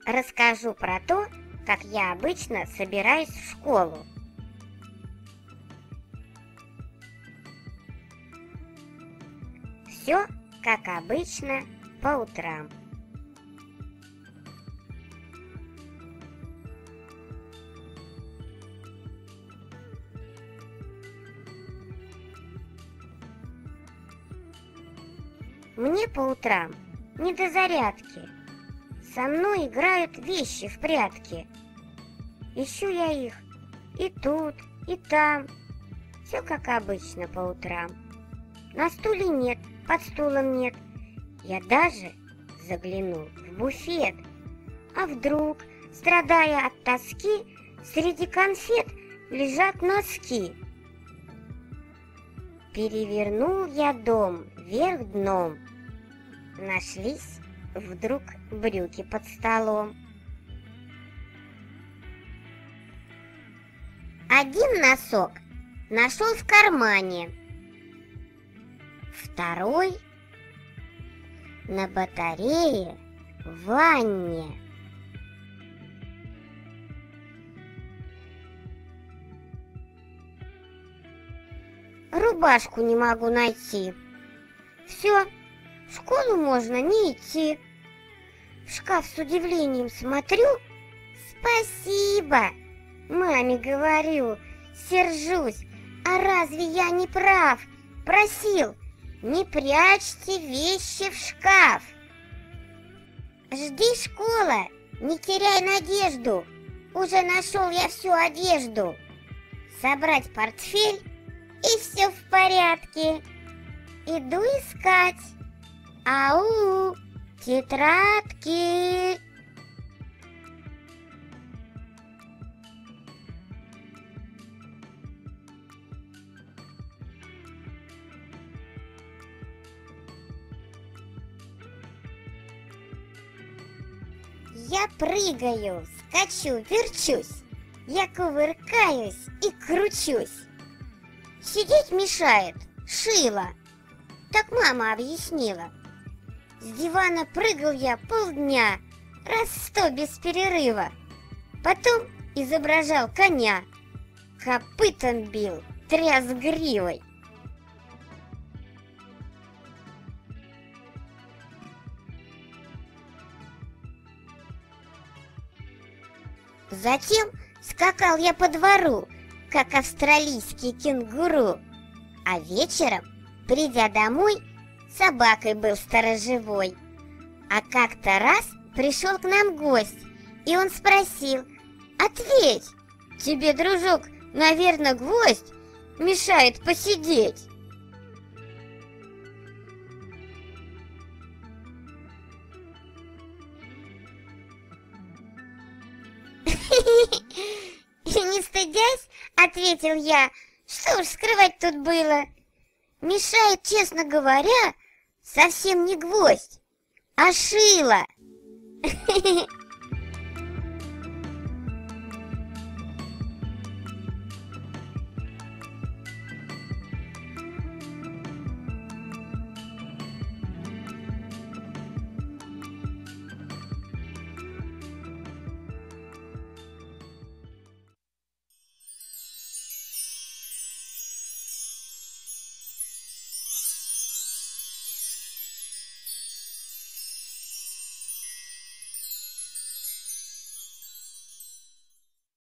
Расскажу про то, как я обычно собираюсь в школу. Все, как обычно, по утрам. Мне по утрам не до зарядки. Со мной играют вещи в прятки. Ищу я их и тут, и там. Все как обычно по утрам. На стуле нет, под стулом нет. Я даже заглянул в буфет. А вдруг, страдая от тоски, среди конфет лежат носки. Перевернул я дом вверх дном. Нашлись вдруг брюки под столом. Один носок нашел в кармане, второй на батарее в ванне. Рубашку не могу найти. Все, в школу можно не идти. В шкаф с удивлением смотрю. Спасибо, маме говорю, сержусь. А разве я не прав? Просил, не прячьте вещи в шкаф. Жди, школа, не теряй надежду. Уже нашел я всю одежду. Собрать портфель, и все в порядке. Иду искать. Ау, тетрадки. Я прыгаю, скачу, верчусь. Я кувыркаюсь и кручусь. Сидеть мешает шило. Так мама объяснила. С дивана прыгал я полдня, раз 100 без перерыва. Потом изображал коня, копытом бил, тряс гривой. Затем скакал я по двору, как австралийский кенгуру. А вечером, придя домой, собакой был сторожевой. А как-то раз пришел к нам гость, и он спросил: «Ответь, тебе, дружок, наверное, гвоздь мешает посидеть?» Не стыдясь, ответил я, что уж скрывать тут было. Мешает, честно говоря, совсем не гвоздь, а шило.